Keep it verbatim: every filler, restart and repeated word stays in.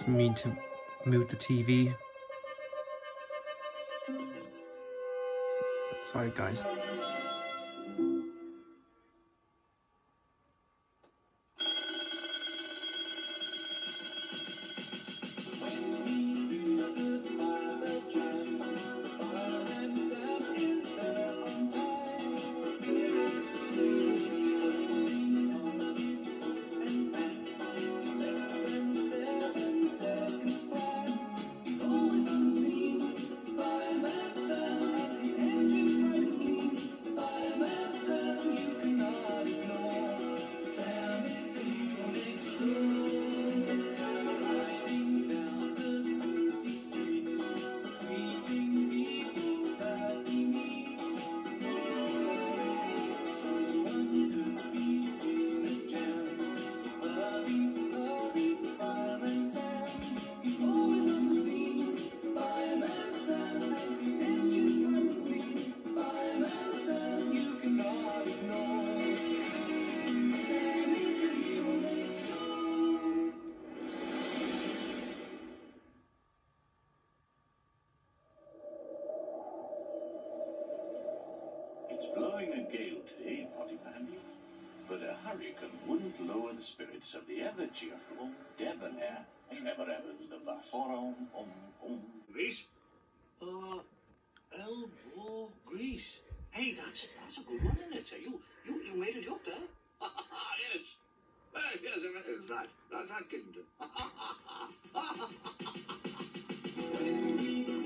mean to mute the T V. Sorry, guys. It's blowing a gale today, Pottyman, but a hurricane wouldn't lower the spirits of the ever-cheerful, debonair Trevor Evans the bus. Um, um, um. Grease? Uh, elbow grease. Hey, that's that's a good one, isn't it? You you you made it up there. Yes. Uh, yes, it is right. That's right, Kingdom.